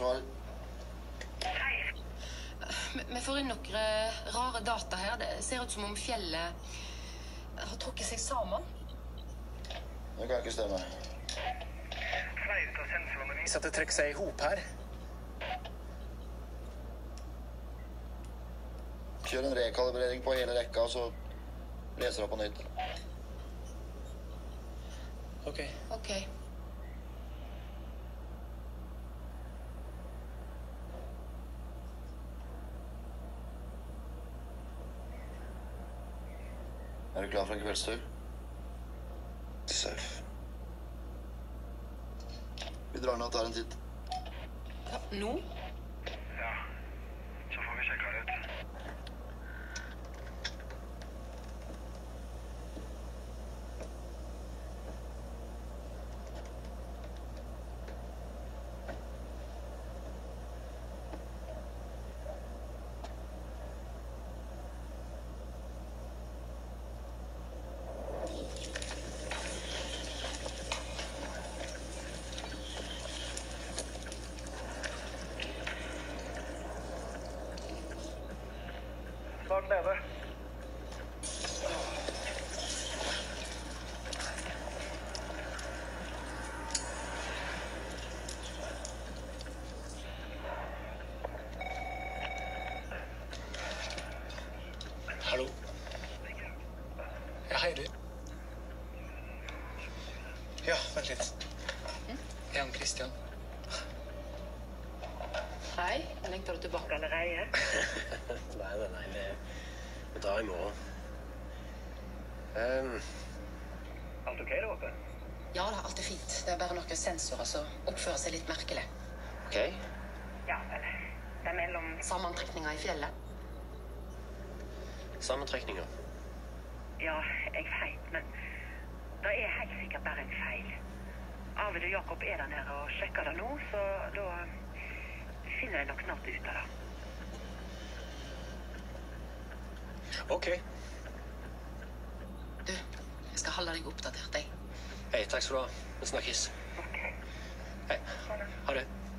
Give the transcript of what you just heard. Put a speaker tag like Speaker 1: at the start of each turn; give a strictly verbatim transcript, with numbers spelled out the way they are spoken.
Speaker 1: spørsmål.
Speaker 2: Hei.
Speaker 3: Vi får inn noen rare data her. Det ser ut som om fjellet har trukket seg sammen.
Speaker 1: Det kan ikke stemme.
Speaker 2: Flere av sensorene viser
Speaker 4: at det trekker seg i hop her.
Speaker 1: Kjør en rekalibrering på hele rekka, så leser opp på nytt.
Speaker 4: Ok.
Speaker 3: Ok.
Speaker 1: Er du klar for en kveldstur?
Speaker 4: Safe.
Speaker 1: Vi drar ned og tar en titt.
Speaker 3: Ja, nå?
Speaker 2: Ja, så får vi sjekke det ut. Snart nede.
Speaker 4: Hallo? Ja, hei du. Ja, vent litt. Jeg er Christian.
Speaker 3: Hei, lengter du tilbake allerede?
Speaker 5: Nei, nei, nei, vi, vi drar i morgen. Um,
Speaker 2: Alt ok der oppe?
Speaker 3: Ja, det er alltid fint. Det er bare noen sensorer som oppfører seg litt merkelig.
Speaker 5: ok,
Speaker 2: Ja, vel. Det er mellom...
Speaker 3: Sammantrekninger i fjellet.
Speaker 5: sammentrekninger.
Speaker 2: Ja, jeg vet, men det er helt sikkert bare en feil. Arvid og Jakob er der nede og sjekker det nå, så da finner jeg nok snart ut av det.
Speaker 4: Ok.
Speaker 3: Du, jeg skal holde deg oppdatert, jeg.
Speaker 5: Hei, takk skal du ha. Vi snakkes.
Speaker 2: Ok.
Speaker 5: Hei,
Speaker 2: Ha det.
Speaker 5: ha det.